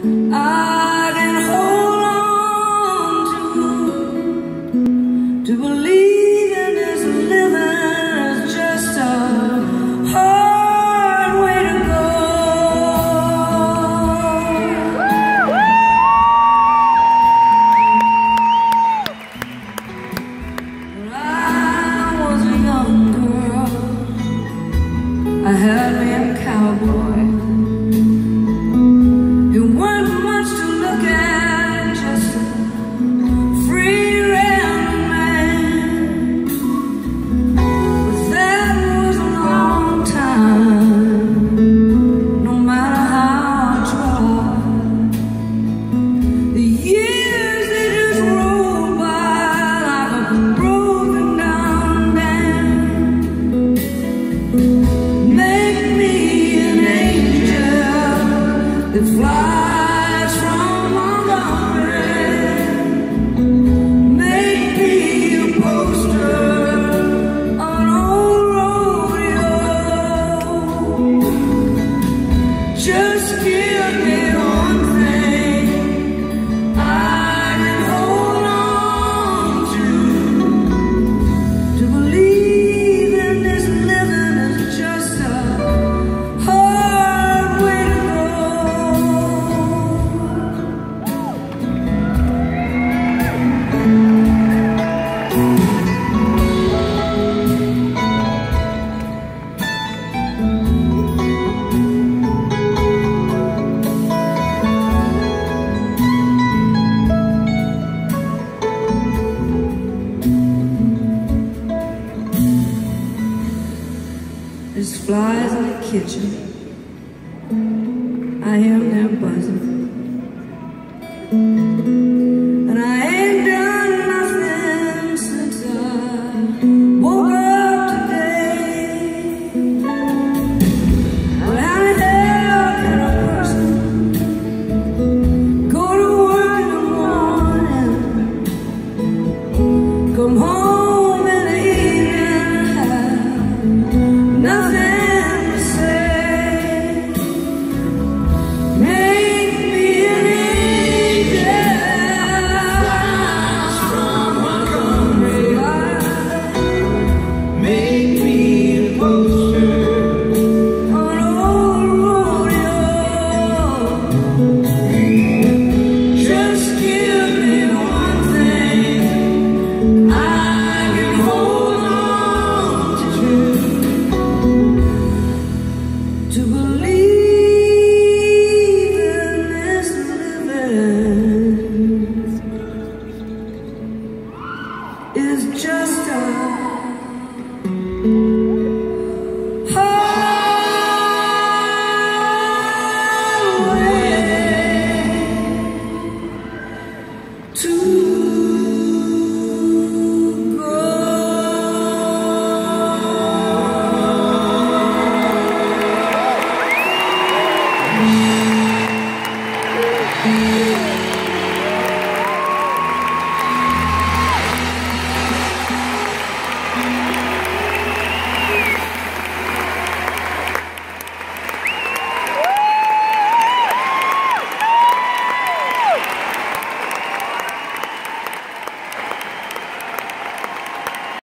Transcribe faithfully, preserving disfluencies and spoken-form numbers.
I can hold on to, to believing this living is just a hard way to go. When I was a young girl, I had me a cowboy. It flies from Montgomery. Make me a poster on old rodeo. Just give me